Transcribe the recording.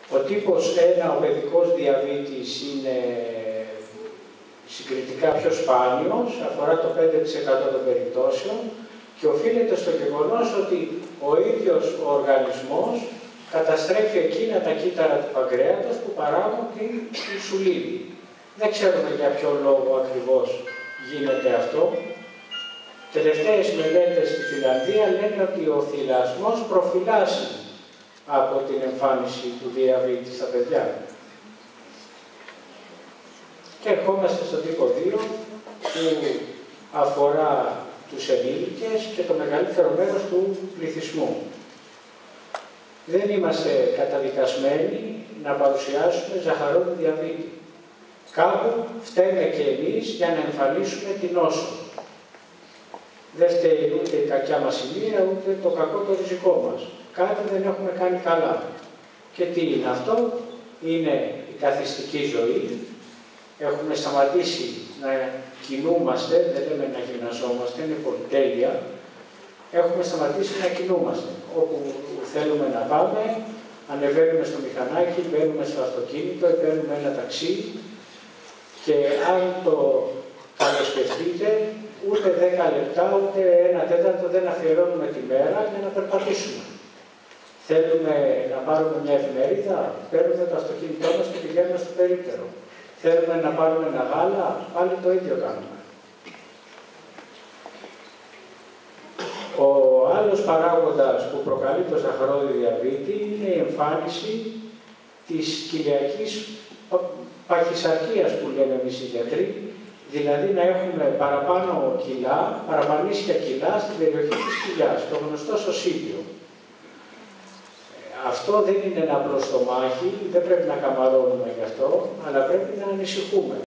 Ο τύπος 1, ο παιδικός διαβήτης, είναι συγκριτικά πιο σπάνιος, αφορά το 5% των περιπτώσεων και οφείλεται στο γεγονός ότι ο ίδιος ο οργανισμός καταστρέφει εκείνα τα κύτταρα του παγκρέατος που παράγουν την ινσουλίνη. Δεν ξέρουμε για ποιο λόγο ακριβώς γίνεται αυτό. Τελευταίες μελέτες στη Φιλανδία λένε ότι ο θυλασμός προφυλάσσει από την εμφάνιση του διαβήτη στα παιδιά. Και ερχόμαστε στον τύπο 2 που αφορά τους ενήλικες και το μεγαλύτερο μέρος του πληθυσμού. Δεν είμαστε καταδικασμένοι να παρουσιάσουμε ζαχαρόδι διαβήτη. Κάπου φταίμε και εμείς για να εμφανίσουμε την νόσο. Δεν φταίει ούτε η κακιά μας η μοίρα, ούτε το κακό το ριζικό μας. Κάτι δεν έχουμε κάνει καλά. Και τι είναι αυτό? Είναι η καθιστική ζωή. Έχουμε σταματήσει να κινούμαστε, δεν λέμε να γυμναζόμαστε, είναι πολυτέλεια. Έχουμε σταματήσει να κινούμαστε. Όπου θέλουμε να πάμε, ανεβαίνουμε στο μηχανάκι, μπαίνουμε στο αυτοκίνητο, παίρνουμε ένα ταξί και αν το καλοσκεφτείτε, ούτε 10 λεπτά, ούτε 1/4 δεν αφιερώνουμε τη μέρα για να περπατήσουμε. Θέλουμε να πάρουμε μια εφημερίδα, παίρνουμε το αυτοκίνητό μας και πηγαίνουμε στο περίπτερο. Θέλουμε να πάρουμε ένα γάλα, πάλι το ίδιο κάνουμε. Ο άλλος παράγοντας που προκαλεί το ζαχαρόδι διαβήτη είναι η εμφάνιση της κοιλιακής παχυσαρκίας που λέμε εμείς οι γιατροί, δηλαδή να έχουμε παραπάνω κιλά, παραπανίσια κιλά στην περιοχή της κοιλιάς, το γνωστό σωσίδιο. Αυτό δεν είναι ένα απλό στομάχι, δεν πρέπει να καμαρώνουμε γι' αυτό, αλλά πρέπει να ανησυχούμε.